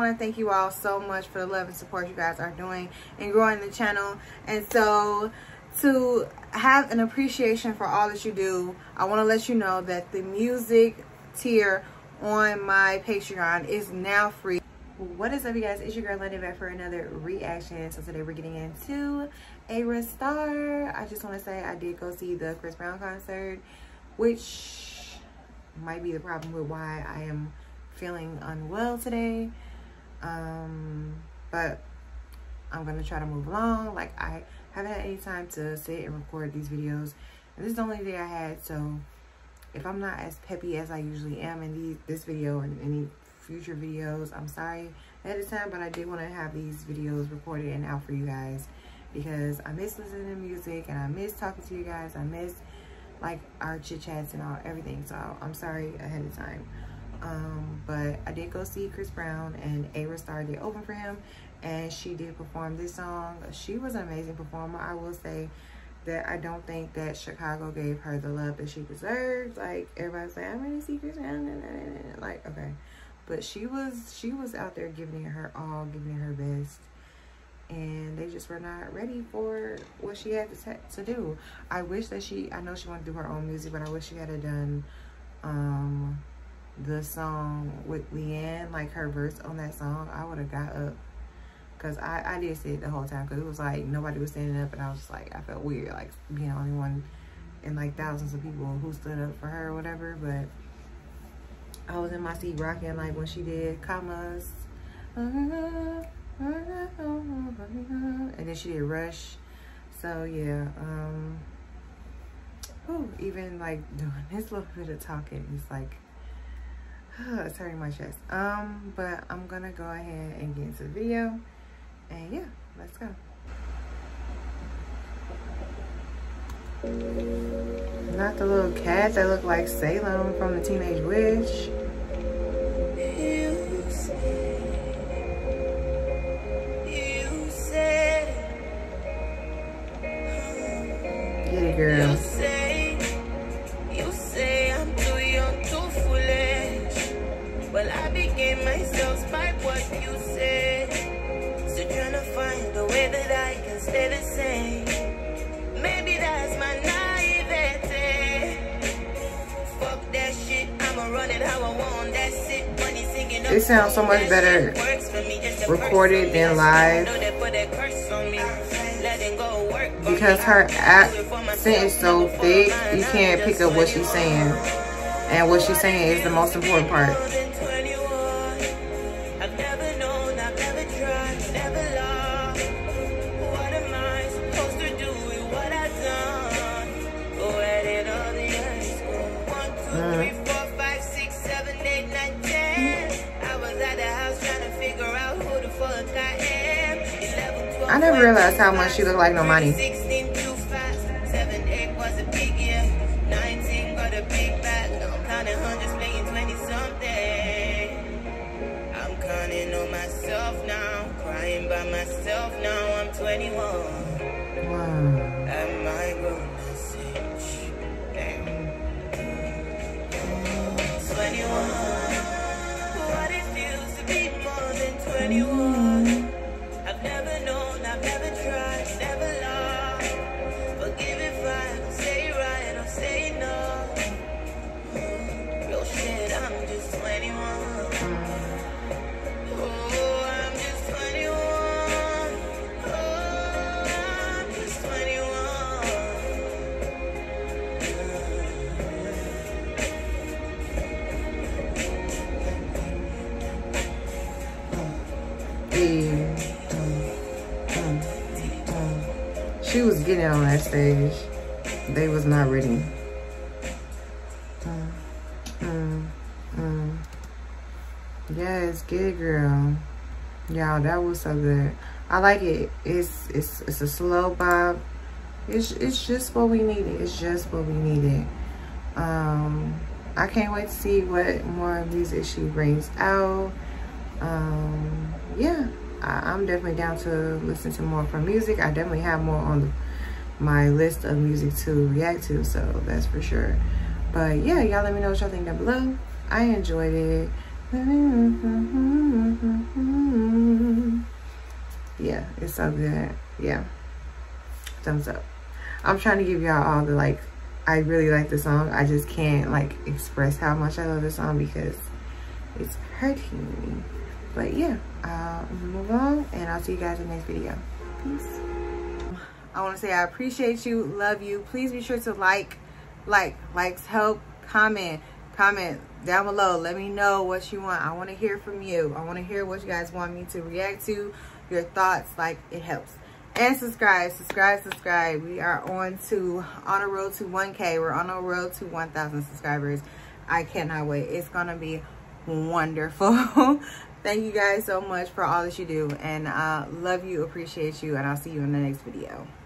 want to thank you all so much for the love and support you guys are doing and growing the channel. And so to have an appreciation for all that you do, I want to let you know that the music tier on my Patreon is now free. What is up, you guys? It's your girl London back for another reaction. So today we're getting into Ayra Starr. I just want to say I did go see the Chris Brown concert, which might be the problem with why I am feeling unwell today. But I'm gonna try to move along. Like, I haven't had any time to sit and record these videos, and this is the only day I had. So if I'm not as peppy as I usually am in this video and any future videos, I'm sorry ahead of time, but I did want to have these videos recorded and out for you guys because I miss listening to music and I miss talking to you guys. I miss like our chit chats and everything. So I'm sorry ahead of time. But I did go see Chris Brown, and Ayra Starr did open for him, and she did perform this song. She was an amazing performer. I will say that I don't think that Chicago gave her the love that she deserves. Like, everybody's like, I'm ready to see Chris Brown. Like, okay. But she was out there giving it her all, giving it her best. And they just were not ready for what she had to do. I wish that I know she wanted to do her own music, but I wish she had done the song with Leanne, like her verse on that song. I would have got up. Because I did sit the whole time, because it was like nobody was standing up, and I was just like, I felt weird, like being the only one in like thousands of people who stood up for her or whatever. But I was in my seat rocking, like when she did Commas, and then she did Rush. So yeah, even like doing this little bit of talking, it's like, it's hurting my chest. But I'm gonna go ahead and get into the video, and yeah, let's go. Not the little cat that looked like Salem from the Teenage Witch. Get it, girl. You say I'm too young, too foolish. Well, I became myself by what you said. So trying to find a way that I can stay the same. Maybe that's my naivete. Fuck that shit, I'ma run it how I want. That's it. When he's singing, it sounds so much better recorded than live, because her accent is so thick, you can't pick up what she's saying, and what she's saying is the most important part. I never realized how much she looked like Normani. I'm counting on myself now, crying by myself now. I'm 21. Wow. At my grown message. 21. What it feels to be more than 21. I've never known, I've never tried, never lost. Forgive if I don't say right or say no. Real shit, I'm just 21. Oh, I'm just 21. Oh, I'm just 21. Hey. She was getting on that stage. They was not ready. Yes, get it, girl. Y'all, that was so good. I like it. It's a slow bop. It's just what we needed. It's just what we needed. I can't wait to see what more music she brings out. Yeah. I'm definitely down to listen to more from music. I definitely have more on my list of music to react to, so that's for sure. But yeah, y'all let me know what y'all think down below. I enjoyed it. Yeah, it's so good. Yeah, thumbs up. I'm trying to give y'all all the, like, I really like the song. I just can't, like, express how much I love the song because it's hurting me. But yeah, move on, and I'll see you guys in the next video. Peace. I want to say I appreciate you, love you. Please be sure to likes help, comment down below. Let me know what you want. I want to hear from you. I want to hear what you guys want me to react to, your thoughts. Like, it helps. And subscribe. We are on a road to 1K. We're on a road to 1,000 subscribers. I cannot wait. It's gonna be wonderful. Thank you guys so much for all that you do, and love you, appreciate you, and I'll see you in the next video.